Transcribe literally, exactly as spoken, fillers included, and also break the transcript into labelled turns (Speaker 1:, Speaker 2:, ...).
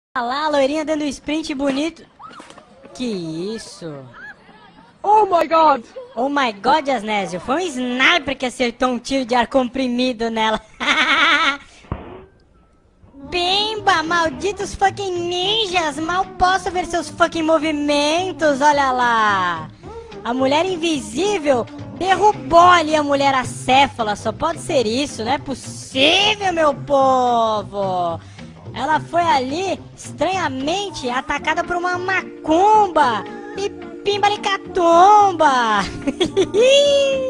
Speaker 1: Olha lá, a loirinha dando sprint bonito. Que isso?
Speaker 2: Oh my god!
Speaker 1: Oh my god, Asnésio, foi um sniper que acertou um tiro de ar comprimido nela. Bemba, malditos fucking ninjas, mal posso ver seus fucking movimentos, olha lá. A mulher invisível derrubou ali a mulher acéfala, só pode ser isso, não é possível, meu povo. Ela foi ali, estranhamente, atacada por uma macumba e pimbalicatumba.